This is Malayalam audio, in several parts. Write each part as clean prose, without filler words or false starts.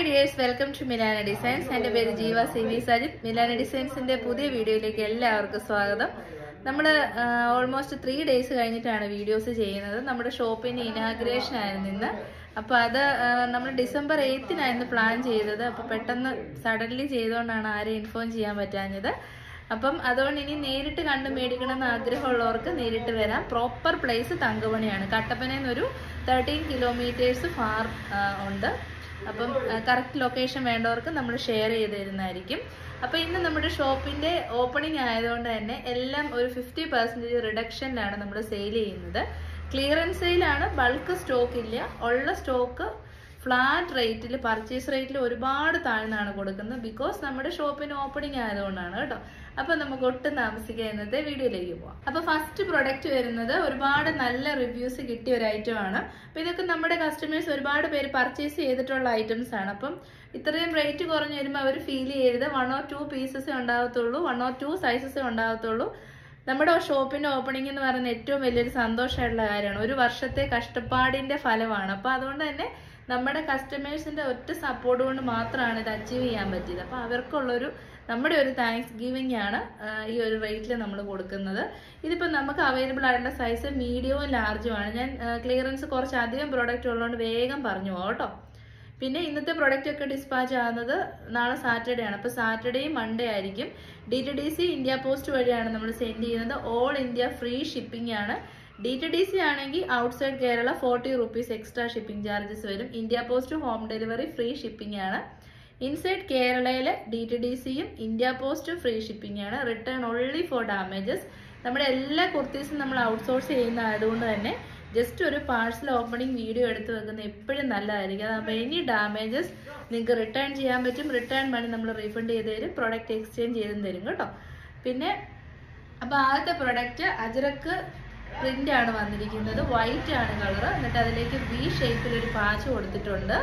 Hi dears, welcome to Milana Designs. And my name is Jeeva CV Sajid. Milana Designs in the പുതിയ വീഡിയോയിലേക്ക് എല്ലാവർക്കും സ്വാഗതം. നമ്മൾ ഓൾമോസ്റ്റ് 3 ഡേയ്സ് കഴിഞ്ഞിട്ടാണ് വീഡിയോസ് ചെയ്യുന്നത്. നമ്മുടെ ഷോപ്പിന്റെ ഇനാഗുറേഷൻ ആയിരുന്നു ഇന്ന്. അപ്പോൾ അത് നമ്മൾ ഡിസംബർ 8-നായിരുന്നു പ്ലാൻ ചെയ്തത്. അപ്പോൾ പെട്ടെന്ന് സഡൻലി ചെയ്തുകൊണ്ടാണ് ആരെയും ഇൻഫോം ചെയ്യാൻ പറ്റാഞ്ഞത്. അപ്പം അതുകൊണ്ട് ഇനി നേരിട്ട് കണ്ട് മേടിക്കണമെന്ന് ആഗ്രഹമുള്ളവർക്ക് നേരിട്ട് വരാം. പ്രോപ്പർ പ്ലേസ് തങ്കമണിയാണ്. കട്ടപ്പനയിൽ നിന്നൊരു 13 കിലോമീറ്റേഴ്സ് ഫാർ ഉണ്ട്. അപ്പം കറക്റ്റ് ലൊക്കേഷൻ വേണ്ടവർക്ക് നമ്മൾ ഷെയർ ചെയ്ത് തരുന്നതായിരിക്കും. അപ്പോൾ ഇന്ന് നമ്മുടെ ഷോപ്പിന്റെ ഓപ്പണിംഗ് ആയതുകൊണ്ട് തന്നെ എല്ലാം ഒരു 50% റിഡക്ഷനിലാണ് നമ്മൾ സെയിൽ ചെയ്യുന്നത്. ക്ലിയറൻസ് സെയിലാണ്, ബൾക്ക് സ്റ്റോക്ക് ഇല്ല. ഉള്ള സ്റ്റോക്ക് ഫ്ലാറ്റ് റേറ്റിൽ, പർച്ചേസ് റേറ്റിൽ ഒരുപാട് താഴ്ന്നാണ് കൊടുക്കുന്നത്. ബിക്കോസ് നമ്മുടെ ഷോപ്പിന് ഓപ്പണിംഗ് ആയതുകൊണ്ടാണ് കേട്ടോ. അപ്പൊ നമുക്ക് ഒട്ടും താമസിക്കുക ഇന്നത്തെ വീഡിയോയിലേക്ക് പോവാം. അപ്പൊ ഫസ്റ്റ് പ്രൊഡക്റ്റ് വരുന്നത് ഒരുപാട് നല്ല റിവ്യൂസ് കിട്ടിയ ഒരു ഐറ്റം ആണ്. അപ്പൊ ഇതൊക്കെ നമ്മുടെ കസ്റ്റമേഴ്സ് ഒരുപാട് പേര് പർച്ചേസ് ചെയ്തിട്ടുള്ള ഐറ്റംസ് ആണ്. അപ്പം ഇത്രയും റേറ്റ് കുറഞ്ഞു വരുമ്പോൾ അവർ ഫീൽ ചെയ്യരുത് 1 or 2 പീസസേ ഉണ്ടാകത്തുള്ളൂ, 1 or 2 സൈസസേ ഉണ്ടാകത്തുള്ളൂ. നമ്മുടെ ഷോപ്പിന്റെ ഓപ്പണിംഗ് എന്ന് പറയുന്ന ഏറ്റവും വലിയൊരു സന്തോഷമായിട്ടുള്ള കാര്യമാണ്. ഒരു വർഷത്തെ കഷ്ടപ്പാടിന്റെ ഫലമാണ്. അപ്പൊ അതുകൊണ്ട് തന്നെ നമ്മുടെ കസ്റ്റമേഴ്സിന്റെ ഒറ്റ സപ്പോർട്ട് കൊണ്ട് മാത്രമാണ് ഇത് അച്ചീവ് ചെയ്യാൻ പറ്റിയത്. അപ്പൊ അവർക്കുള്ളൊരു നമ്മുടെ ഒരു താങ്ക്സ് ഗിവിംഗ് ആണ് ഈ ഒരു റേറ്റിൽ നമ്മൾ കൊടുക്കുന്നത്. ഇതിപ്പോൾ നമുക്ക് അവൈലബിൾ ആയിട്ടുള്ള സൈസ് മീഡിയവും ലാർജും ആണ്. ഞാൻ ക്ലിയറൻസ് കുറച്ച് അധികം പ്രോഡക്റ്റ് ഉള്ളതുകൊണ്ട് വേഗം പറഞ്ഞു പോകാം കേട്ടോ. പിന്നെ ഇന്നത്തെ പ്രൊഡക്റ്റ് ഒക്കെ ഡിസ്പാച്ച് ആകുന്നത് നാളെ സാറ്റർഡേ ആണ്. അപ്പോൾ സാറ്റർഡേയും മൺഡേ ആയിരിക്കും. DTDC ഇന്ത്യ പോസ്റ്റ് വഴിയാണ് നമ്മൾ സെൻഡ് ചെയ്യുന്നത്. ഓൾ ഇന്ത്യ ഫ്രീ ഷിപ്പിംഗ് ആണ്. DTDC ആണെങ്കിൽ outside Kerala 40 rupees extra shipping charges വരും. India post home delivery free shipping ആണ്. ഇൻസൈഡ് കേരളയിലെ DTDCയും ഇന്ത്യ പോസ്റ്റും ഫ്രീ ഷിപ്പിംഗ് ആണ്. Return only for damages. നമ്മുടെ എല്ലാ കുർത്തീസും നമ്മൾ ഔട്ട്സോഴ്സ് ചെയ്യുന്ന ആയതുകൊണ്ട് തന്നെ ജസ്റ്റ് ഒരു പാഴ്സൽ ഓപ്പണിംഗ് വീഡിയോ എടുത്ത് വെക്കുന്നത് എപ്പോഴും നല്ലതായിരിക്കും. അതാകുമ്പോൾ എനി ഡാമേജസ് നിങ്ങൾക്ക് റിട്ടേൺ ചെയ്യാൻ പറ്റും. റിട്ടേൺ മണി നമ്മൾ റീഫണ്ട് ചെയ്ത് തരും, പ്രൊഡക്റ്റ് എക്സ്ചേഞ്ച് ചെയ്തും തരും കേട്ടോ. പിന്നെ അപ്പോൾ ആദ്യത്തെ പ്രൊഡക്റ്റ് അജ്രക്ക് പ്രിന്റ് ആണ് വന്നിരിക്കുന്നത്. വൈറ്റ് ആണ് കളർ. എന്നിട്ട് അതിലേക്ക് V ഷേപ്പിൽ ഒരു പാച്ച് കൊടുത്തിട്ടുണ്ട്.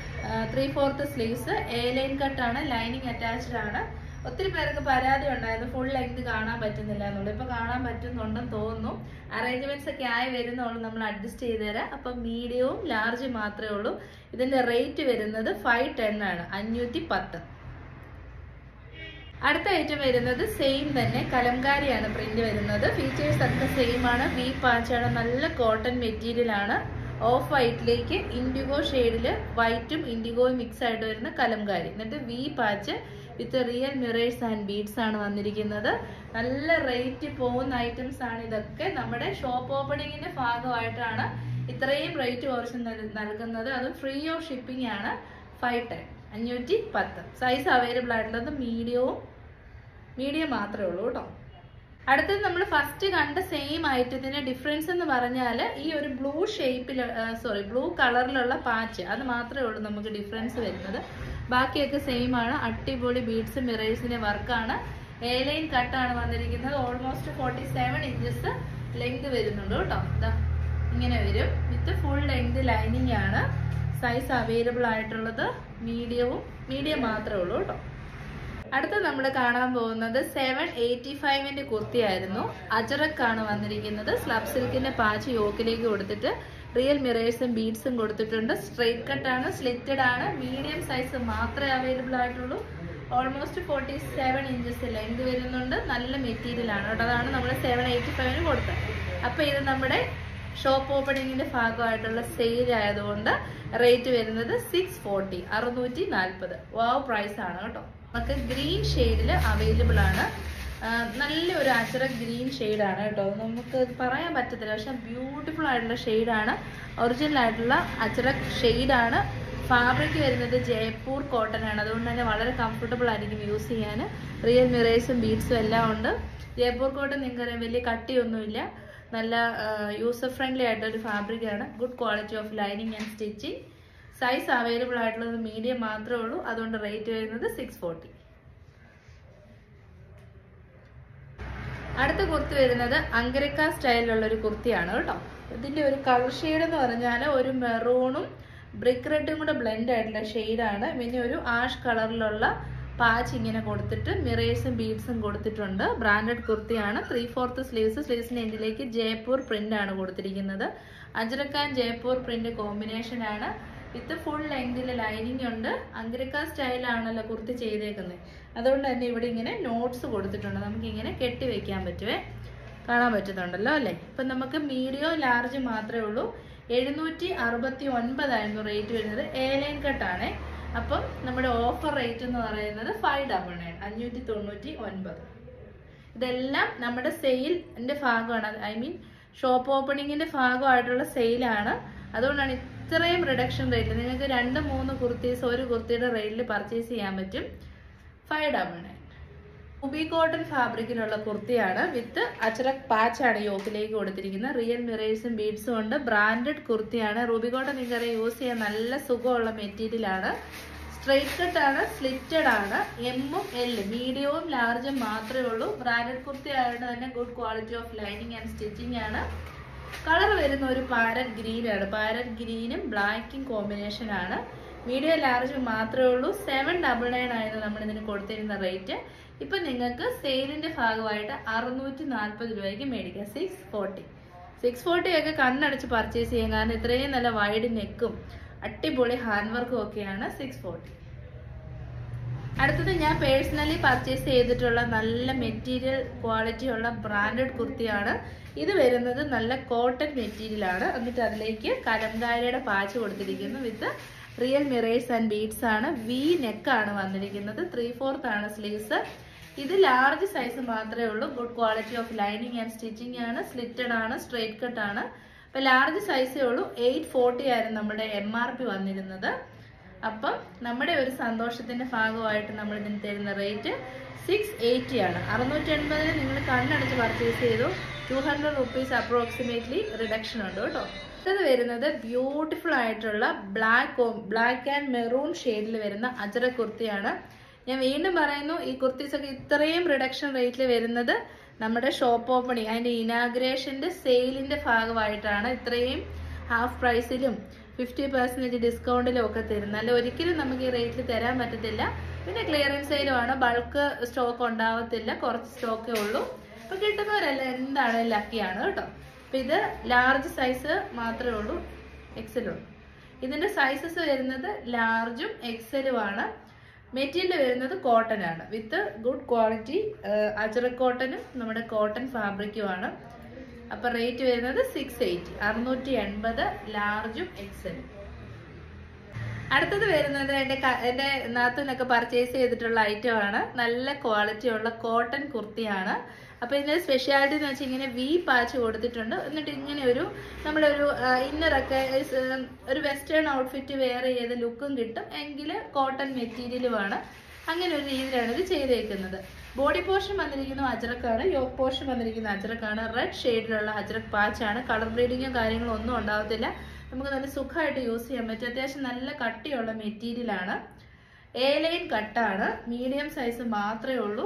3/4 സ്ലീവ്സ്, A-ലൈൻ കട്ടാണ്, ലൈനിങ് അറ്റാച്ച്ഡ് ആണ്. ഒത്തിരി പേർക്ക് പരാതി ഉണ്ടായിരുന്നു ഫുൾ ലെങ്ത് കാണാൻ പറ്റുന്നില്ല എന്നുള്ളത്. ഇപ്പൊ കാണാൻ പറ്റുന്നുണ്ടെന്ന് തോന്നുന്നു. അറേഞ്ച്മെന്റ്സ് ഒക്കെ ആയി വരുന്നുള്ളൂ, നമ്മൾ അഡ്ജസ്റ്റ് ചെയ്ത് തരാം. അപ്പൊ മീഡിയവും ലാർജ് മാത്രമേ ഉള്ളൂ. ഇതിന്റെ റേറ്റ് വരുന്നത് 510 ആണ്, 510. അടുത്ത ഐറ്റം വരുന്നത് സെയിം തന്നെ കലംകാരിയാണ് പ്രിന്റ് വരുന്നത്. ഫീച്ചേഴ്സ് ഒക്കെ സെയിം ആണ്. V പാച്ചാണ്, നല്ല കോട്ടൺ മെറ്റീരിയൽ ആണ്. ഓഫ് വൈറ്റിലേക്ക് ഇൻഡിഗോ ഷെയ്ഡില് വൈറ്റും ഇൻഡിഗോയും മിക്സ് ആയിട്ട് വരുന്ന കലംകാരി. എന്നിട്ട് V patch with real mirrors and beads ആണ് വന്നിരിക്കുന്നത്. നല്ല റേറ്റ് പോകുന്ന ഐറ്റംസ് ആണ് ഇതൊക്കെ. നമ്മുടെ ഷോപ്പ് ഓപ്പണിങ്ങിന്റെ ഭാഗമായിട്ടാണ് ഇത്രയും റേറ്റ് കുറച്ച് നൽകുന്നത്. അതും ഫ്രീ ഓഫ് ഷിപ്പിംഗ് ആണ്. 510, 510. സൈസ് അവൈലബിൾ ആയിട്ടുള്ളത് മീഡിയം മാത്രമേ ഉള്ളൂ കേട്ടോ. അടുത്തത് നമ്മൾ ഫസ്റ്റ് കണ്ട സെയിം ഐറ്റത്തിന്റെ ഡിഫറൻസ് എന്ന് പറഞ്ഞാൽ ഈ ഒരു ബ്ലൂ കളറിലുള്ള പാച്ച്, അത് മാത്രമേ ഉള്ളൂ നമുക്ക് ഡിഫറൻസ് വരുന്നത്. ബാക്കിയൊക്കെ സെയിം ആണ്. അടിപൊളി ബീഡ്സ് മിറേഴ്സിന്റെ വർക്കാണ്. A-ലൈൻ കട്ടാണ് വന്നിരിക്കുന്നത്. ഓൾമോസ്റ്റ് 47 ഇഞ്ചസ് ലെങ്ത് വരുന്നുണ്ട് കേട്ടോ. ഇങ്ങനെ വരും. വിത്ത് ഫുൾ ലെങ്ത് ലൈനിങ് ആണ്. സൈസ് അവൈലബിൾ ആയിട്ടുള്ളത് മീഡിയം മാത്രമേ ഉള്ളൂ കേട്ടോ. അടുത്ത നമ്മൾ കാണാൻ പോകുന്നത് 785ന്റെ കുർത്തിയായിരുന്നു. അജറക്കാണ് വന്നിരിക്കുന്നത്. സ്ലബ് സിൽക്കിന്റെ പാച്ച് യോക്കിലേക്ക് കൊടുത്തിട്ട് റിയൽ മിറേഴ്സും ബീഡ്സും കൊടുത്തിട്ടുണ്ട്. സ്ട്രെയിറ്റ് കട്ടാണ്, സ്ലിറ്റഡ് ആണ്. മീഡിയം സൈസ് മാത്രമേ അവൈലബിൾ ആയിട്ടുള്ളൂ. ഓൾമോസ്റ്റ് 47 ഇഞ്ചസ് ലെങ്ത് വരുന്നുണ്ട്. നല്ല മെറ്റീരിയൽ ആണ് കേട്ടോ. അതാണ് നമ്മൾ 785ന് കൊടുത്തത്. അപ്പൊ ഇത് നമ്മുടെ ഷോപ്പ് ഓപ്പണിങ്ങിന്റെ ഭാഗമായിട്ടുള്ള സെയിൽ ആയതുകൊണ്ട് റേറ്റ് വരുന്നത് 640, 640. വാവ് പ്രൈസ് ആണ് കേട്ടോ. നമുക്ക് ഗ്രീൻ ഷെയ്ഡിൽ അവൈലബിൾ ആണ്. നല്ലൊരു അച്ചറക് ഗ്രീൻ ഷെയ്ഡാണ് കേട്ടോ. നമുക്ക് പറയാൻ പറ്റത്തില്ല, പക്ഷെ ബ്യൂട്ടിഫുൾ ആയിട്ടുള്ള ഷെയ്ഡാണ്. ഒറിജിനൽ ആയിട്ടുള്ള അച്ചറക് ഷെയ്ഡാണ്. ഫാബ്രിക് വരുന്നത് ജയ്പൂർ കോട്ടൺ ആണ്. അതുകൊണ്ട് തന്നെ വളരെ കംഫർട്ടബിൾ ആയിരിക്കും യൂസ് ചെയ്യാൻ. റിയൽ മിറേഴ്സും ബീഡ്സും എല്ലാം ഉണ്ട്. ജയ്പൂർ കോട്ടൺ നിങ്ങൾക്കറിയാം, വലിയ കട്ടിയൊന്നുമില്ല. നല്ല യൂസർ ഫ്രണ്ട്ലി ആയിട്ടൊരു ഫാബ്രിക് ആണ്. Good quality of lining and stitching. Size available ആയിട്ടുള്ളത് മീഡിയം മാത്രമേ ഉള്ളൂ. അതുകൊണ്ട് റേറ്റ് വരുന്നത് 640. അടുത്ത കുർത്തി വരുന്നത് അങ്കരക്ക സ്റ്റൈലിലുള്ള ഒരു കുർത്തിയാണ് കേട്ടോ. ഇതിന്റെ ഒരു കളർ ഷെയ്ഡ് എന്ന് പറഞ്ഞാൽ ഒരു മെറൂണും ബ്രിക്ക് റെഡും കൂടെ ബ്ലെൻഡ് ആയിട്ടുള്ള ഷെയ്ഡാണ്. പിന്നെ ഒരു ആഷ് കളറിലുള്ള പാച്ച് ഇങ്ങനെ കൊടുത്തിട്ട് മിറേഴ്സും ബീഡ്സും കൊടുത്തിട്ടുണ്ട്. ബ്രാൻഡഡ് കുർത്തിയാണ്. 3/4 സ്ലീവ്സ്. സ്ലീവ്സിന്റെ എൻഡിലേക്ക് ജയ്പൂർ പ്രിന്റ് ആണ് കൊടുത്തിരിക്കുന്നത്. Ajrakh and Jaipur print combination ആണ്. വിത്ത് ഫുൾ ലെങ്തിൽ ലൈനിങ് ഉണ്ട്. അങ്കരിക്ക സ്റ്റൈലാണല്ലോ കുർത്തി ചെയ്തേക്കുന്നത്. അതുകൊണ്ട് തന്നെ ഇവിടെ ഇങ്ങനെ നോട്ട്സ് കൊടുത്തിട്ടുണ്ട്. നമുക്കിങ്ങനെ കെട്ടി വെക്കാൻ പറ്റുമേ. കാണാൻ പറ്റുന്നുണ്ടല്ലോ അല്ലേ. ഇപ്പം നമുക്ക് മീഡിയം ലാർജ് മാത്രമേ ഉള്ളൂ. 769 റേറ്റ് വരുന്നത്. എ ലൈൻ കട്ടാണേ. അപ്പം നമ്മുടെ ഓഫർ റേറ്റ് എന്ന് പറയുന്നത് 599 599. ഇതെല്ലാം നമ്മുടെ സെയിലിന്റെ ഭാഗമാണ്. ഐ മീൻ ഷോപ്പ് ഓപ്പണിങ്ങിന്റെ ഭാഗമായിട്ടുള്ള സെയിലാണ്. അതുകൊണ്ടാണ് ഇത്രയും റിഡക്ഷൻ റേറ്റ്. നിങ്ങൾക്ക് 2-3 കുർത്തീസ് ഒരു കുർത്തിയുടെ റേറ്റിൽ പർച്ചേസ് ചെയ്യാൻ പറ്റും. 599. റൂബി കോട്ടൺ ഫാബ്രിക്കിലുള്ള കുർത്തിയാണ്. വിത്ത് അച്ചറക് പാച്ചാണ് യോക്കിലേക്ക് കൊടുത്തിരിക്കുന്നത്. റിയൽ മിറേഴ്സും ബീഡ്സും ഉണ്ട്. ബ്രാൻഡഡ് കുർത്തിയാണ്. റൂബി കോട്ടൺ നിങ്ങൾക്ക് യൂസ് ചെയ്യാൻ നല്ല സുഖമുള്ള മെറ്റീരിയലാണ്. സ്ട്രെയിറ്റ് കട്ട് ആണ്, സ്ലിറ്റഡ് ആണ്. എമ്മും എല്ലും മീഡിയവും ലാർജും മാത്രമേ ഉള്ളൂ. ബ്രാൻഡഡ് കുർത്തി ആയതുകൊണ്ട് തന്നെ good quality of lining and stitching ആണ്. കളർ വരുന്ന ഒരു പാരറ്റ് ഗ്രീൻ ആണ്. പാരറ്റ് ഗ്രീനും ബ്ലാക്കും കോമ്പിനേഷൻ ആണ്. മീഡിയം ലാർജ് മാത്രമേ ഉള്ളൂ. 799 ആയിരുന്നു നമ്മൾ ഇതിന് കൊടുത്തിരുന്ന റേറ്റ്. ഇപ്പൊ നിങ്ങൾക്ക് സെയിലിന്റെ ഭാഗമായിട്ട് 640 രൂപയ്ക്ക് മേടിക്കാം. 640 ഒക്കെ കണ്ണടച്ച് പർച്ചേസ് ചെയ്യാം. കാരണം ഇത്രയും നല്ല വൈഡ് നെക്കും അടിപൊളി ഹാൻഡ് വർക്കും ഒക്കെയാണ് 640. അടുത്തത് ഞാൻ പേഴ്സണലി പർച്ചേസ് ചെയ്തിട്ടുള്ള നല്ല മെറ്റീരിയൽ ക്വാളിറ്റി ഉള്ള ബ്രാൻഡഡ് കുർത്തിയാണ്. ഇത് വരുന്നത് നല്ല കോട്ടൺ മെറ്റീരിയൽ ആണ്. എന്നിട്ട് അതിലേക്ക് കലംകാരിയുടെ പാച്ച് കൊടുത്തിരിക്കുന്നു. With real mirrors and beads ആണ്. വി നെക്കാണ് വന്നിരിക്കുന്നത്. 3/4 ആണ് സ്ലീവ്സ്. ഇത് ലാർജ് സൈസ് മാത്രമേ ഉള്ളൂ. Good quality of lining and stitching ആണ്. സ്ലിറ്റഡ് ആണ്, സ്ട്രെയിറ്റ് കട്ട് ആണ്. അപ്പൊ ലാർജ് സൈസേ ഉള്ളൂ. 840 ആയിരുന്നു നമ്മുടെ MRP വന്നിരുന്നത്. അപ്പം നമ്മുടെ ഒരു സന്തോഷത്തിന്റെ ഭാഗമായിട്ട് നമ്മൾ ഇതിന് തരുന്ന റേറ്റ് 680 ആണ്. 680 നിങ്ങൾ കണ്ണടച്ച് പർച്ചേസ് ചെയ്തു. 200 rupees അപ്രോക്സിമേറ്റ്ലി റിഡക്ഷൻ ഉണ്ട് കേട്ടോ. ഇത് വരുന്നത് ബ്യൂട്ടിഫുൾ ആയിട്ടുള്ള ബ്ലാക്ക് ആൻഡ് മെറൂൺ ഷെയ്ഡിൽ വരുന്ന അജറക് കുർത്തിയാണ്. ഞാൻ വീണ്ടും പറയുന്നു, ഈ കുർത്തീസ് ഒക്കെ ഇത്രയും റിഡക്ഷൻ റേറ്റിൽ വരുന്നത് നമ്മുടെ ഷോപ്പ് ഓപ്പണിങ് അതിന്റെ ഇനാഗ്രേഷന്റെ സെയിലിന്റെ ഭാഗമായിട്ടാണ്. ഇത്രയും ഹാഫ് പ്രൈസിലും 50% ഡിസ്കൗണ്ടിലും ഒക്കെ തരുന്നത്. അല്ല ഒരിക്കലും നമുക്ക് ഈ റേറ്റിൽ തരാൻ പറ്റത്തില്ല. പിന്നെ ക്ലിയറൻസ് സെയിലുമാണ്. ബൾക്ക് സ്റ്റോക്ക് ഉണ്ടാവത്തില്ല. കുറച്ച് സ്റ്റോക്കേ ഉള്ളൂ. അപ്പൊ കിട്ടുന്നവരല്ല എന്താണെങ്കിലും ലക്കിയാണ് കേട്ടോ. അപ്പൊ ഇത് ലാർജ് സൈസ് മാത്രമേ ഉള്ളൂ. എക്സലും ഇതിന്റെ സൈസസ് വരുന്നത് ലാർജും എക്സലും ആണ്. മെറ്റീരിയൽ വരുന്നത് കോട്ടൺ ആണ്. വിത്ത് ഗുഡ് ക്വാളിറ്റി അജറക് കോട്ടനും നമ്മുടെ കോട്ടൺ ഫാബ്രിക്കും ആണ്. അപ്പൊ റേറ്റ് വരുന്നത് 680 680 ലാർജും എക്സലും. അടുത്തത് വരുന്നത് എന്റെ നാത്തൂനൊക്കെ പർച്ചേസ് ചെയ്തിട്ടുള്ള ഐറ്റം ആണ്. നല്ല ക്വാളിറ്റി ഉള്ള കോട്ടൺ കുർത്തിയാണ്. അപ്പൊ ഇതിന്റെ സ്പെഷ്യാലിറ്റി എന്ന് വെച്ചാൽ ഇങ്ങനെ വി പാച്ച് കൊടുത്തിട്ടുണ്ട്. എന്നിട്ട് ഇങ്ങനെ ഒരു നമ്മളൊരു ഇന്നറൊക്കെ ഒരു വെസ്റ്റേൺ ഔട്ട്ഫിറ്റ് വെയർ ചെയ്ത് ലുക്കും കിട്ടും. എങ്കിൽ കോട്ടൺ മെറ്റീരിയലുമാണ്. അങ്ങനെ ഒരു രീതിയിലാണ് ഇത് ചെയ്തേക്കുന്നത്. ബോഡി പോർഷൻ വന്നിരിക്കുന്നത് അജറക്കാണ്. യോക്ക് പോർഷൻ വന്നിരിക്കുന്നത് അജറക്കാണ്. റെഡ് ഷെയ്ഡിലുള്ള അജറക് പാച്ചാണ്. കളർ ബ്ലീഡിങ്ങോ കാര്യങ്ങളോ ഒന്നും ഉണ്ടാവത്തില്ല. നമുക്ക് നല്ല സുഖമായിട്ട് യൂസ് ചെയ്യാൻ പറ്റും. അത്യാവശ്യം നല്ല കട്ടിയുള്ള മെറ്റീരിയലാണ്. എ ലൈൻ കട്ടാണ്. മീഡിയം സൈസ് മാത്രമേ ഉള്ളൂ.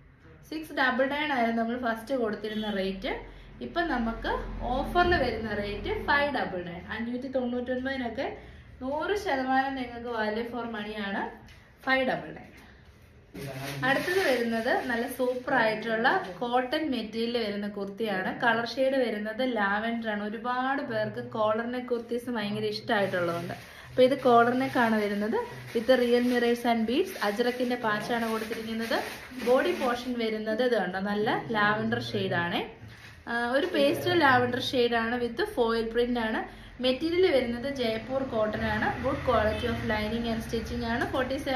699 ആയിരുന്നു നമ്മൾ ഫസ്റ്റ് കൊടുത്തിരുന്ന റേറ്റ്. ഇപ്പൊ നമുക്ക് ഓഫറിൽ വരുന്ന റേറ്റ് 599 599 100% നിങ്ങൾക്ക് വാല്യൂ ഫോർ മണിയാണ്. 599. അടുത്തത് വരുന്നത് നല്ല സൂപ്പർ ആയിട്ടുള്ള കോട്ടൺ മെറ്റീരിയൽ വരുന്ന കുർത്തിയാണ്. കളർ ഷെയ്ഡ് വരുന്നത് ലാവൻഡർ ആണ്. ഒരുപാട് പേർക്ക് കോളർ നെക്ക് കുർത്തീസ് ഭയങ്കര ഇഷ്ടമായിട്ടുള്ളതുണ്ട്. അപ്പൊ ഇത് കോളർ നെക്ക് ആണ് വരുന്നത്. With real mirrors and beads. അജറക്കിന്റെ പാച്ചാണ് കൊടുത്തിരിക്കുന്നത്. ബോഡി പോർഷൻ വരുന്നത് ഇത് കണ്ടോ, നല്ല ലാവൻഡർ ഷെയ്ഡാണ്. ഒരു പേസ്റ്റൽ ലാവൻഡർ ഷെയ്ഡാണ്. വിത്ത് ഫോയിൽ പ്രിന്റ് ആണ്. മെറ്റീരിയൽ വരുന്നത് ജയ്പൂർ കോട്ടൺ ആണ്. Good quality of lining and stitching ആണ്.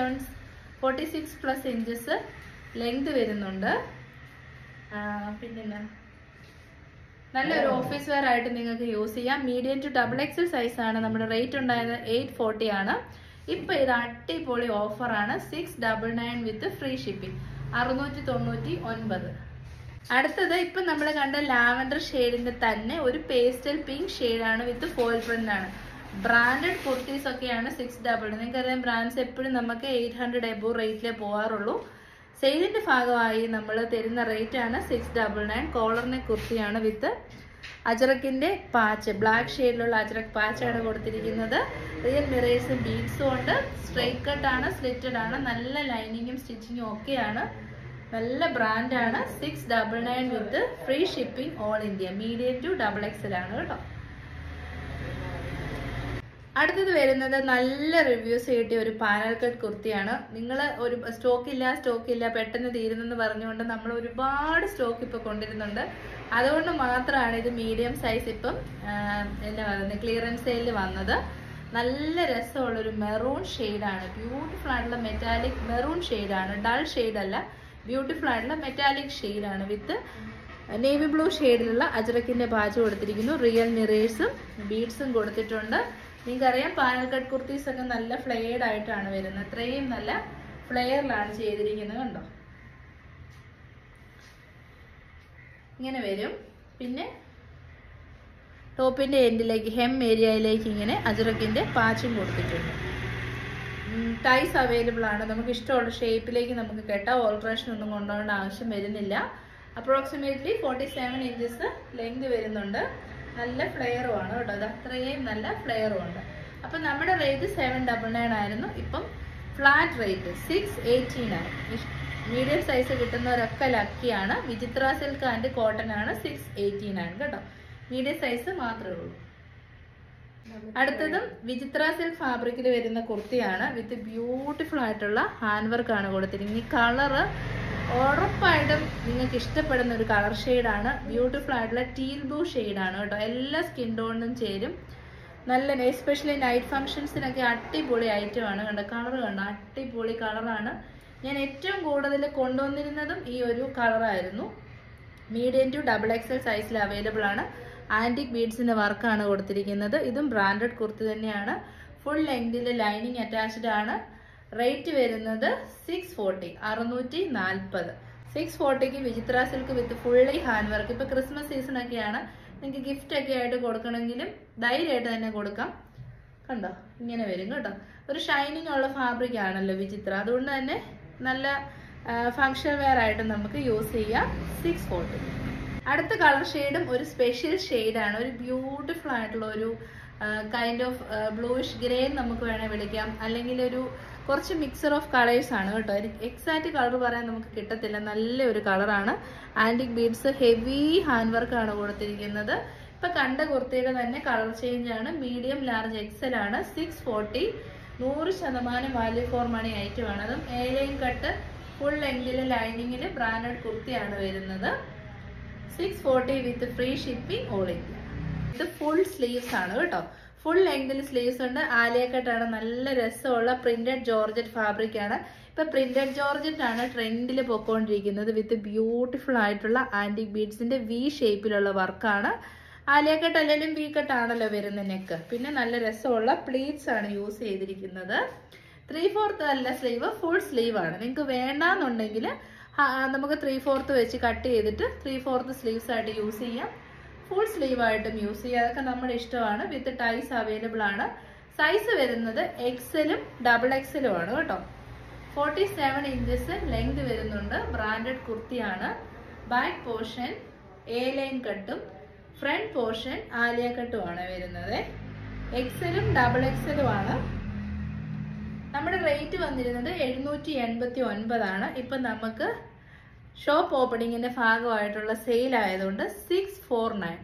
46+ ഇഞ്ചസ് ലെങ്ത് വരുന്നുണ്ട്. പിന്നെ നല്ലൊരു ഓഫീസ് വെയർ ആയിട്ട് നിങ്ങൾക്ക് യൂസ് ചെയ്യാം. മീഡിയം ടു XXL സൈസ് ആണ്. നമ്മുടെ റേറ്റ് ഉണ്ടായത് 840 ആണ്. ഇപ്പൊ ഇത് അടിപൊളി ഓഫറാണ്. 699 വിത്ത് ഫ്രീ ഷിപ്പിംഗ് 699. അടുത്തത് ഇപ്പൊ നമ്മൾ കണ്ട ലാവൻഡർ ഷെയ്ഡിന്റെ തന്നെ ഒരു പേസ്റ്റൽ പിങ്ക് ഷെയ്ഡാണ്. വിത്ത് ഫോയിൽ പ്രിന്റ് ആണ്. ബ്രാൻഡഡ് കുർത്തീസ് ഒക്കെയാണ് 699. നിങ്ങൾക്കറിയാം ബ്രാൻഡ്സ് എപ്പോഴും നമുക്ക് 800 എബോ റേറ്റിലേ പോകാറുള്ളൂ. സെയിലിന്റെ ഭാഗമായി നമ്മൾ തരുന്ന റേറ്റ് ആണ് 699. കോളറിനെ കുർത്തിയാണ്. വിത്ത് അജറക്കിന്റെ പാച്ച്, ബ്ലാക്ക് ഷെയ്ഡിലുള്ള അജറക് പാച്ചാണ് കൊടുത്തിരിക്കുന്നത്. റിയൽ മിറേഴ്സും ബീഡ്സും ഉണ്ട്. സ്ട്രെയിറ്റ് കട്ട് ആണ്, സ്ലിറ്റഡ് ആണ്. നല്ല ലൈനിങ്ങും സ്റ്റിച്ചിങ്ങും ഒക്കെയാണ്. നല്ല ബ്രാൻഡാണ്. 699 with free shipping all India. Medium to XXL ആണ് കേട്ടോ. അടുത്തത് വരുന്നത് നല്ല റിവ്യൂസ് കിട്ടിയ ഒരു പാനൽ കട്ട് കുർത്തിയാണ്. നിങ്ങൾ ഒരു സ്റ്റോക്ക് ഇല്ല പെട്ടെന്ന് തീരുന്നെന്ന് പറഞ്ഞുകൊണ്ട് നമ്മൾ ഒരുപാട് സ്റ്റോക്ക് ഇപ്പൊ കൊണ്ടിരുന്നുണ്ട്. അതുകൊണ്ട് മാത്രമാണ് ഇത് മീഡിയം സൈസ് ഇപ്പം എന്താ പറയുന്നത് ക്ലിയറൻസ് സെയിലിൽ വന്നത്. നല്ല രസമുള്ള ഒരു മെറൂൺ ഷെയ്ഡാണ്, ബ്യൂട്ടിഫുൾ ആയിട്ടുള്ള മെറ്റാലിക് മെറൂൺ ഷെയ്ഡാണ്, ഡൾ ഷെയ്ഡ് അല്ല, ബ്യൂട്ടിഫുൾ ആയിട്ടുള്ള മെറ്റാലിക് ഷെയ്ഡാണ് വിത്ത് നേവി ബ്ലൂ ഷെയ്ഡിലുള്ള അജ്രക്കിന്റെ പാച്ച് കൊടുത്തിരിക്കുന്നു. റിയൽ മിറേഴ്സും ബീഡ്സും കൊടുത്തിട്ടുണ്ട്. നിങ്ങൾക്കറിയാം പാനൽ കട്ട് കുർത്തീസ് ഒക്കെ നല്ല ഫ്ലെയർഡ് ആയിട്ടാണ് വരുന്നത്. അത്രയും നല്ല ഫ്ലെയറിലാണ് ചെയ്തിരിക്കുന്നത്. കണ്ടോ, ഇങ്ങനെ വരും. പിന്നെ ടോപ്പിന്റെ എൻഡിലേക്ക് ഹെം ഏരിയയിലേക്ക് ഇങ്ങനെ അജ്രക്കിന്റെ പാച്ചും കൊടുത്തിട്ടുണ്ട്. ടൈസ് അവൈലബിൾ ആണ്, നമുക്ക് ഇഷ്ടമുള്ള ഷേപ്പിലേക്ക് നമുക്ക് കെട്ടാം. ഓൾട്രേഷൻ ഒന്നും കൊണ്ടുപോകേണ്ട ആവശ്യം വരുന്നില്ല. അപ്രോക്സിമേറ്റ്ലി 47 ഇഞ്ചസ് ലെങ്ത് വരുന്നുണ്ട്. നല്ല ഫ്ലെയറുമാണ് കേട്ടോ, അത് അത്രയും നല്ല ഫ്ലെയറും ഉണ്ട്. അപ്പം നമ്മുടെ റേറ്റ് 799 ആയിരുന്നു. ഇപ്പം ഫ്ലാറ്റ് റേറ്റ് 618 ആയി. മീഡിയം സൈസ് കിട്ടുന്നവരൊക്കെ ലക്കിയാണ്. വിചിത്ര സിൽക്ക് ആൻഡ് കോട്ടൺ ആണ് 618 ആണ് കേട്ടോ. മീഡിയം സൈസ് മാത്രമേ ഉള്ളൂ. അടുത്തതും വിചിത്ര സിൽക്ക് ഫാബ്രിക്കിൽ വരുന്ന കുർത്തിയാണ്. വിത്ത് ബ്യൂട്ടിഫുൾ ആയിട്ടുള്ള ഹാൻഡ് വർക്ക് ആണ് കൊടുത്തിരിക്കുന്നത്. ഈ കളറ് ഉറപ്പായിട്ടും നിങ്ങൾക്ക് ഇഷ്ടപ്പെടുന്ന ഒരു കളർ ഷെയ്ഡാണ്. ബ്യൂട്ടിഫുൾ ആയിട്ടുള്ള ടീൽ ബ്ലൂ ഷെയ്ഡാണ് കേട്ടോ. എല്ലാ സ്കിൻ ടോണിനും ചേരും. നല്ല എസ്പെഷ്യലി നൈറ്റ് ഫംഗ്ഷൻസിനൊക്കെ അടിപൊളി ഐറ്റമാണ്. കണ്ടോ, കളർ കണ്ടോ, അടിപൊളി കളറാണ്. ഞാൻ ഏറ്റവും കൂടുതൽ കൊണ്ടുവന്നിരുന്നതും ഈ ഒരു കളറായിരുന്നു. മീഡിയം ടു XXL സൈസിൽ അവൈലബിൾ ആണ്. ആന്റിക് ബീഡ്സിന്റെ വർക്കാണ് കൊടുത്തിരിക്കുന്നത്. ഇതും ബ്രാൻഡഡ് കുർത്തി തന്നെയാണ്. ഫുൾ ലെങ്തിൽ ലൈനിങ് അറ്റാച്ച്ഡ് ആണ്. റേറ്റ് വരുന്നത് 640 640. 640ക്ക് Vichitra silk with fully hand work. ഇപ്പൊ ക്രിസ്മസ് സീസൺ ഒക്കെയാണ്, നിങ്ങൾക്ക് ഗിഫ്റ്റ് ഒക്കെ ആയിട്ട് കൊടുക്കണമെങ്കിലും ധൈര്യമായിട്ട് തന്നെ കൊടുക്കാം. കണ്ടോ, ഇങ്ങനെ വരും കേട്ടോ. ഒരു ഷൈനിങ് ഉള്ള ഫാബ്രിക് ആണല്ലോ വിചിത്ര, അതുകൊണ്ട് തന്നെ നല്ല ഫങ്ഷൻ വെയർ ആയിട്ട് നമുക്ക് യൂസ് ചെയ്യാം. 640. അടുത്ത കളർ ഷെയ്ഡും ഒരു സ്പെഷ്യൽ ഷെയ്ഡാണ്. ഒരു ബ്യൂട്ടിഫുൾ ആയിട്ടുള്ള ഒരു കൈൻഡ് ഓഫ് ബ്ലൂയിഷ് ഗ്രേ നമുക്ക് വേണേൽ വിളിക്കാം, അല്ലെങ്കിൽ ഒരു കുറച്ച് മിക്സർ ഓഫ് കളേഴ്സ് ആണ് കേട്ടോ. എക്സാക്റ്റ് കളർ പറയാൻ നമുക്ക് കിട്ടത്തില്ല. നല്ലൊരു കളറാണ്. Antique beads heavy hand work ആണ് കൊടുത്തിരിക്കുന്നത്. ഇപ്പൊ കണ്ട കുർത്തിയുടെ തന്നെ കളർ ചേഞ്ച് ആണ്. മീഡിയം ലാർജ് XL ആണ്. 640. 100% വാല്യൂ ഫോർ മണി ഐറ്റം ആണ്. അതും ഏലൈൻ കട്ട് ഫുൾ ലെങ്തിലെ ലൈനിങ്ങില് ബ്രാൻഡഡ് കുർത്തിയാണ് വരുന്നത്. 640 with free shipping all India. ഇത് ഫുൾ സ്ലീവ്സ് ആണ് കേട്ടോ. ഫുൾ ലെങ്തിൽ സ്ലീവ്സ് ഉണ്ട്. ആലിയ കട്ടാണ്. നല്ല രസമുള്ള പ്രിന്റഡ് ജോർജറ്റ് ഫാബ്രിക് ആണ്. ഇപ്പൊ പ്രിന്റഡ് ജോർജറ്റ് ആണ് ട്രെൻഡിൽ പൊക്കോണ്ടിരിക്കുന്നത്. വിത്ത് ബ്യൂട്ടിഫുൾ ആയിട്ടുള്ള ആന്റിക് ബീഡ്സിന്റെ വി ഷേപ്പിലുള്ള വർക്കാണ്. ആലിയ കട്ട് അല്ലെങ്കിലും വി കട്ട് ആണല്ലോ വരുന്ന നെക്ക്. പിന്നെ നല്ല രസമുള്ള പ്ലീറ്റ്സ് ആണ് യൂസ് ചെയ്തിരിക്കുന്നത്. 3/4 അല്ല സ്ലീവ്, ഫുൾ സ്ലീവ് ആണ്. നിങ്ങൾക്ക് വേണ്ടാന്നുണ്ടെങ്കിൽ നമുക്ക് 3/4 വെച്ച് കട്ട് ചെയ്തിട്ട് 3/4 സ്ലീവ്സ് ആയിട്ട് യൂസ് ചെയ്യാം. ഫുൾ സ്ലീവ് ആയിട്ടും യൂസ് ചെയ്യാം. അതൊക്കെ നമ്മുടെ ഇഷ്ടമാണ്. വിത്ത് ടൈസ് അവൈലബിൾ ആണ്. സൈസ് വരുന്നത് XLും XXLും ആണ് കേട്ടോ. 47 ഇഞ്ചസ് ലെങ്ത് വരുന്നുണ്ട്. ബ്രാൻഡഡ് കുർത്തിയാണ്. ബാക്ക് പോർഷൻ എ ലൈൻ കട്ടും ഫ്രണ്ട് പോർഷൻ ആലിയ കട്ടും ആണ് വരുന്നത്. XLും XXLും ആണ്. നമ്മുടെ റേറ്റ് വന്നിരുന്നത് 789 ആണ്. ഇപ്പൊ നമുക്ക് ഷോപ്പ് ഓപ്പണിങ്ങിന്റെ ഭാഗമായിട്ടുള്ള സെയിൽ ആയതുകൊണ്ട് 649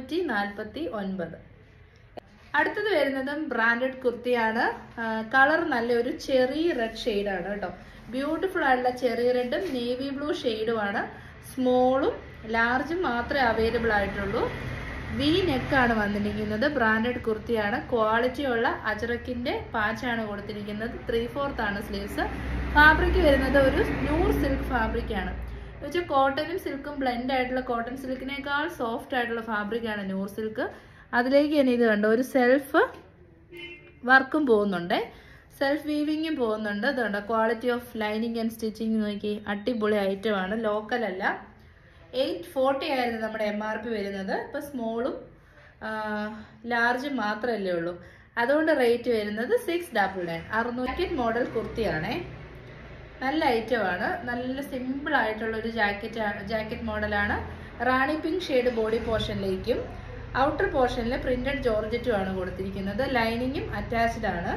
649. അടുത്തത് വരുന്നതും ബ്രാൻഡഡ് കുർത്തിയാണ്. കളർ നല്ലൊരു ചെറി റെഡ് ഷെയ്ഡാണ് കേട്ടോ. ബ്യൂട്ടിഫുൾ ആയിട്ടുള്ള ചെറി റെഡും നേവി ബ്ലൂ ഷെയ്ഡുമാണ്. സ്മോളും ലാർജും മാത്രമേ അവൈലബിൾ ആയിട്ടുള്ളൂ. വി നെക്കാണ് വന്നിരിക്കുന്നത്. ബ്രാൻഡഡ് കുർത്തിയാണ്. ക്വാളിറ്റി ഉള്ള അജ്രക്കിന്റെ പാച്ചാണ് കൊടുത്തിരിക്കുന്നത്. 3/4 ആണ് സ്ലീവ്സ്. ഫാബ്രിക് വരുന്നത് ഒരു ന്യൂർ സിൽക്ക് ഫാബ്രിക് ആണ്. വെച്ചാൽ കോട്ടനും സിൽക്കും ബ്ലെൻഡ് ആയിട്ടുള്ള കോട്ടൺ സിൽക്കിനേക്കാൾ സോഫ്റ്റ് ആയിട്ടുള്ള ഫാബ്രിക് ആണ് ന്യൂർ സിൽക്ക്. അതിലേക്ക് തന്നെ ഇത് കണ്ടോ, ഒരു സെൽഫ് വർക്കും പോകുന്നുണ്ട്, സെൽഫ് വീവിങ്ങും പോകുന്നുണ്ട്. ഇതുണ്ടോ, quality of lining and stitching നോക്കി അടിപൊളി ഐറ്റം ആണ്. ലോക്കൽ അല്ല. 840 ആയിരുന്നു നമ്മുടെ MRP വരുന്നത്. ഇപ്പൊ സ്മോളും ലാർജും മാത്രമല്ലേ ഉള്ളൂ. അതുകൊണ്ട് റേറ്റ് വരുന്നത് 699 600 മോഡൽ കുർത്തിയാണേ. നല്ല ഐറ്റമാണ്. നല്ല സിമ്പിൾ ആയിട്ടുള്ള ഒരു ജാക്കറ്റ് മോഡലാണ്. റാണി പിങ്ക് ഷെയ്ഡ് ബോഡി പോർഷനിലേക്കും ഔട്ടർ പോർഷനിൽ പ്രിന്റഡ് ജോർജറ്റും ആണ് കൊടുത്തിരിക്കുന്നത്. ലൈനിങ്ങും അറ്റാച്ച്ഡ് ആണ്.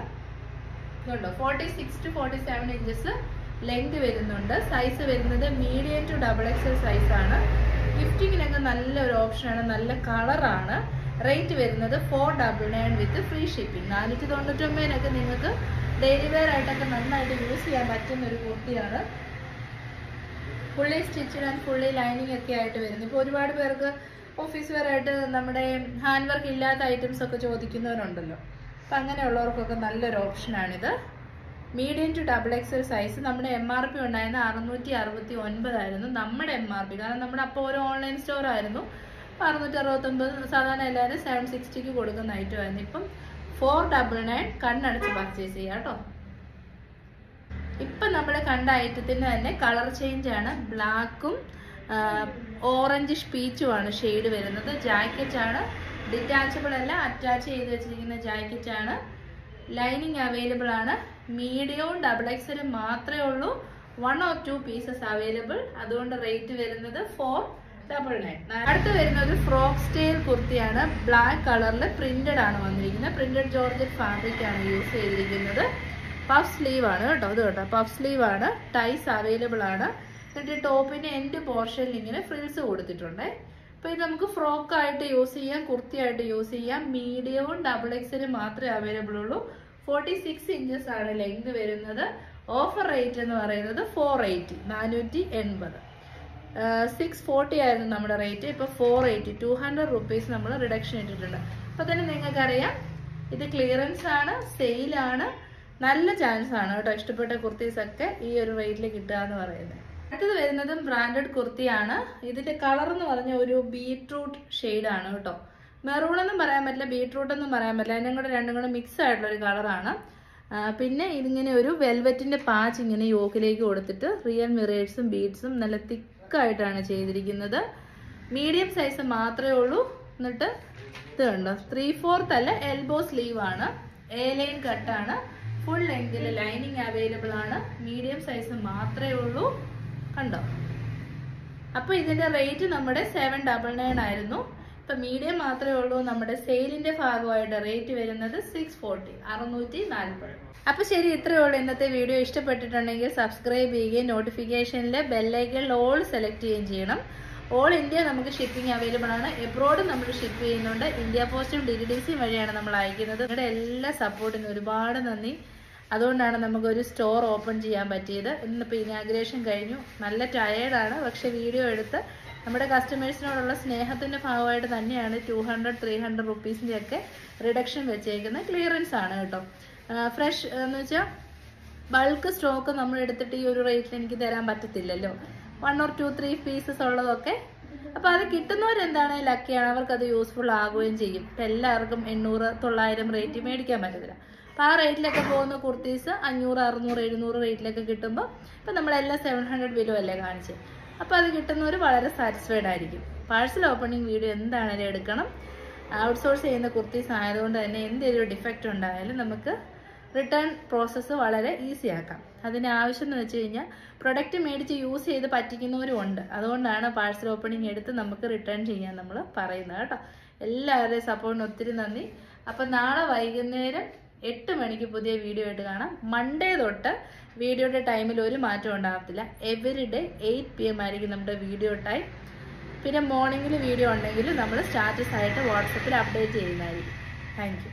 46 to 47 ഇഞ്ചസ് ലെങ്ത് വരുന്നുണ്ട്. സൈസ് വരുന്നത് മീഡിയം ടു XXL സൈസ് ആണ്. ഗിഫ്റ്റിങ്ങിനൊക്കെ നല്ലൊരു ഓപ്ഷനാണ്. നല്ല കളറാണ്. റേറ്റ് വരുന്നത് 499 വിത്ത് ഫ്രീ ഷിപ്പിംഗ്. 499 നിങ്ങൾക്ക് ഡെയിലി വെയർ ആയിട്ടൊക്കെ നന്നായിട്ട് യൂസ് ചെയ്യാൻ പറ്റുന്ന ഒരു കുർത്തിയാണ്. Fully stitched and fully lining ഒക്കെ ആയിട്ട് വരുന്നു. ഇപ്പോൾ ഒരുപാട് പേർക്ക് ഓഫീസ് വെയർ ആയിട്ട് നമ്മുടെ ഹാൻഡ് വർക്ക് ഇല്ലാത്ത ഐറ്റംസ് ഒക്കെ ചോദിക്കുന്നവരുണ്ടല്ലോ. അപ്പം അങ്ങനെയുള്ളവർക്കൊക്കെ നല്ലൊരു ഓപ്ഷനാണിത്. Medium to XXL size. നമ്മുടെ MRP ഉണ്ടായിരുന്ന 669 ആയിരുന്നു നമ്മുടെ MRP. കാരണം നമ്മുടെ അപ്പോൾ ഒരു ഓൺലൈൻ സ്റ്റോർ ആയിരുന്നു. 669 സാധാരണ എല്ലാവരും 760 കൊടുക്കുന്ന ഐറ്റമായിരുന്നു. ഇപ്പം 499 കണ്ണടച്ച് പർച്ചേസ് ചെയ്യാം കേട്ടോ. ഇപ്പം നമ്മൾ കണ്ട ഐറ്റത്തിന് തന്നെ കളർ ചേഞ്ച് ആണ്. ബ്ലാക്കും ഓറഞ്ച് പീച്ചുമാണ് ഷെയ്ഡ് വരുന്നത്. ജാക്കറ്റ് ആണ്, ഡിറ്റാച്ചബിൾ അല്ല, അറ്റാച്ച് ചെയ്ത് വെച്ചിരിക്കുന്ന ജാക്കറ്റ് ആണ്. ലൈനിങ് അവൈലബിൾ ആണ്. മീഡിയവും XXL മാത്രമേ ഉള്ളൂ. 1 or 2 പീസസ് അവൈലബിൾ. അതുകൊണ്ട് റേറ്റ് വരുന്നത് 499. അടുത്ത് വരുന്നത് ഫ്രോക്ക് സ്റ്റൈൽ കുർത്തിയാണ്. ബ്ലാക്ക് കളറിൽ പ്രിന്റഡ് ആണ് വന്നിരിക്കുന്നത്. പ്രിന്റഡ് ജോർജറ്റ് ഫാബ്രിക് ആണ് യൂസ് ചെയ്തിരിക്കുന്നത്. പഫ് സ്ലീവ് ആണ് കേട്ടോ. ഇത് കേട്ടോ പഫ് സ്ലീവ് ആണ്. ടൈസ് അവൈലബിൾ ആണ്. എന്നിട്ട് ടോപ്പിന്റെ എൻഡ് പോർഷനിൽ ഇങ്ങനെ ഫ്രിൽസ് കൊടുത്തിട്ടുണ്ട്. അപ്പൊ ഇത് നമുക്ക് ഫ്രോക്ക് ആയിട്ട് യൂസ് ചെയ്യാം, കുർത്തിയായിട്ട് യൂസ് ചെയ്യാം. മീഡിയവും XXL മാത്രമേ അവൈലബിൾ ഉള്ളൂ. 46 ഇഞ്ചസ് ആണ് ലെങ്ത് വരുന്നത്. ഓഫർ റേറ്റ് എന്ന് പറയുന്നത് 480, 480. 640 ആയിരുന്നു നമ്മുടെ റേറ്റ്. ഇപ്പൊ 480, 200 റുപ്പീസ് നമ്മൾ റിഡക്ഷൻ ഇട്ടിട്ടുണ്ട്. അപ്പൊ തന്നെ നിങ്ങൾക്കറിയാം ഇത് ക്ലിയറൻസ് ആണ്, സെയിലാണ്. നല്ല ചാൻസ് ആണ് കേട്ടോ ഇഷ്ടപ്പെട്ട കുർത്തീസ് ഒക്കെ ഈ ഒരു റേറ്റിൽ കിട്ടുക എന്ന് പറയുന്നത്. അടുത്തത് വരുന്നതും ബ്രാൻഡഡ് കുർത്തിയാണ്. ഇതിന്റെ കളർ എന്ന് പറഞ്ഞ ഒരു ബീട്രൂട്ട് ഷെയ്ഡാണ് കേട്ടോ. മെറൂൺ എന്നും പറയാൻ പറ്റില്ല, ബീട്രൂട്ട് എന്നും പറയാൻ പറ്റില്ല. അതിനും കൂടെ രണ്ടും കൂടെ മിക്സ് ആയിട്ടുള്ള ഒരു കളറാണ്. പിന്നെ ഇതിങ്ങനെ ഒരു വെൽവെറ്റിന്റെ പാച്ച് ഇങ്ങനെ യോക്കിലേക്ക് കൊടുത്തിട്ട് റിയൽ മിറേഴ്സും ബീഡ്സും നല്ല തിക്കായിട്ടാണ് ചെയ്തിരിക്കുന്നത്. മീഡിയം സൈസ് മാത്രമേ ഉള്ളൂ. എന്നിട്ട് ഇത് കണ്ടോ 3/4 അല്ല, എൽബോ സ്ലീവ് ആണ്. എ ലൈൻ കട്ടാണ്. ഫുൾ ലെങ്തിൽ ലൈനിങ് അവൈലബിൾ ആണ്. മീഡിയം സൈസ് മാത്രമേ ഉള്ളൂ. കണ്ടോ? അപ്പൊ ഇതിന്റെ റേറ്റ് നമ്മുടെ 799 ആയിരുന്നു. ഇപ്പൊ മീഡിയം മാത്രമേ ഉള്ളൂ. നമ്മുടെ സെയിലിന്റെ ഭാഗമായിട്ട് റേറ്റ് വരുന്നത് 640, 640. അപ്പൊ ശരി, ഇത്രയേ ഉള്ളൂ ഇന്നത്തെ വീഡിയോ. ഇഷ്ടപ്പെട്ടിട്ടുണ്ടെങ്കിൽ സബ്സ്ക്രൈബ് ചെയ്യുകയും നോട്ടിഫിക്കേഷനിലെ ബെല്ലൈക്കൺ ഓൾ സെലക്ട് ചെയ്യുകയും ചെയ്യണം. ഓൾ ഇന്ത്യ നമുക്ക് ഷിപ്പിംഗ് അവൈലബിൾ ആണ്. എബ്രോഡ് നമ്മൾ ഷിപ്പ് ചെയ്യുന്നുണ്ട്. ഇന്ത്യ പോസ്റ്റും DTDC വഴിയാണ് നമ്മൾ അയക്കുന്നത്. നിങ്ങളുടെ എല്ലാ സപ്പോർട്ടിനും ഒരുപാട് നന്ദി. അതുകൊണ്ടാണ് നമുക്കൊരു സ്റ്റോർ ഓപ്പൺ ചെയ്യാൻ പറ്റിയത്. ഇന്നിപ്പോൾ ഇനാഗ്രേഷൻ കഴിഞ്ഞു. നല്ല ടയേർഡാണ്. പക്ഷെ വീഡിയോ എടുത്ത് നമ്മുടെ കസ്റ്റമേഴ്സിനോടുള്ള സ്നേഹത്തിന്റെ ഭാഗമായിട്ട് തന്നെയാണ് 200-300 റുപ്പീസിന്റെ ഒക്കെ റിഡക്ഷൻ വെച്ചേക്കുന്നത്. ക്ലിയറൻസ് ആണ് കേട്ടോ. ഫ്രഷ് എന്ന് വെച്ചാൽ ബൾക്ക് സ്റ്റോക്ക് നമ്മൾ എടുത്തിട്ട് ഈ ഒരു റേറ്റിൽ എനിക്ക് തരാൻ പറ്റത്തില്ലല്ലോ. 1 or 2-3 പീസസ് ഉള്ളതൊക്കെ. അപ്പൊ അത് കിട്ടുന്നവരെന്താണ് ലക്കിയാണ്. അവർക്കത് യൂസ്ഫുൾ ആകുകയും ചെയ്യും. ഇപ്പം എല്ലാവർക്കും 800-900 റേറ്റ് മേടിക്കാൻ പറ്റത്തില്ല. അപ്പോൾ ആ റേറ്റിലൊക്കെ പോകുന്ന കുർത്തീസ് 500-600-700 റേറ്റിലൊക്കെ കിട്ടുമ്പോൾ ഇപ്പം നമ്മളെല്ലാം 700 ബിലോ അല്ലേ കാണിച്ച്. അപ്പോൾ അത് കിട്ടുന്നവർ വളരെ സാറ്റിസ്ഫൈഡ് ആയിരിക്കും. പാഴ്സൽ ഓപ്പണിംഗ് വീഡിയോ എന്താണെങ്കിലും എടുക്കണം. ഔട്ട്സോഴ്സ് ചെയ്യുന്ന കുർത്തീസ് ആയതുകൊണ്ട് തന്നെ എന്തെങ്കിലും ഡിഫക്റ്റ് ഉണ്ടായാലും നമുക്ക് റിട്ടേൺ പ്രോസസ്സ് വളരെ ഈസി ആക്കാം. അതിന് ആവശ്യം എന്ന് വെച്ച് കഴിഞ്ഞാൽ പ്രൊഡക്റ്റ് മേടിച്ച് യൂസ് ചെയ്ത് പറ്റിക്കുന്നവരും ഉണ്ട്. അതുകൊണ്ടാണ് പാഴ്സൽ ഓപ്പണിംഗ് എടുത്ത് നമുക്ക് റിട്ടേൺ ചെയ്യാൻ നമ്മൾ പറയുന്നത് കേട്ടോ. എല്ലാവരുടെയും സപ്പോർട്ടിന് ഒത്തിരി നന്ദി. അപ്പം നാളെ വൈകുന്നേരം 8 മണിക്ക് പുതിയ വീഡിയോ ആയിട്ട് കാണാം. മൺഡേ തൊട്ട് വീഡിയോയുടെ ടൈമിൽ ഒരു മാറ്റം ഉണ്ടാകത്തില്ല. എവറി ഡേ 8 PM ആയിരിക്കും നമ്മുടെ വീഡിയോ ടൈം. പിന്നെ മോർണിംഗിൽ വീഡിയോ ഉണ്ടെങ്കിൽ നമ്മൾ സ്റ്റാറ്റസ് ആയിട്ട് വാട്സപ്പിൽ അപ്ഡേറ്റ് ചെയ്യുന്നതായിരിക്കും. Thank U.